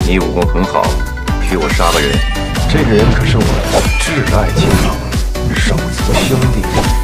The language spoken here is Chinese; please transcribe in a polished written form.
你武功很好，替我杀了人。 这个人可是我的挚爱情郎，手足兄弟。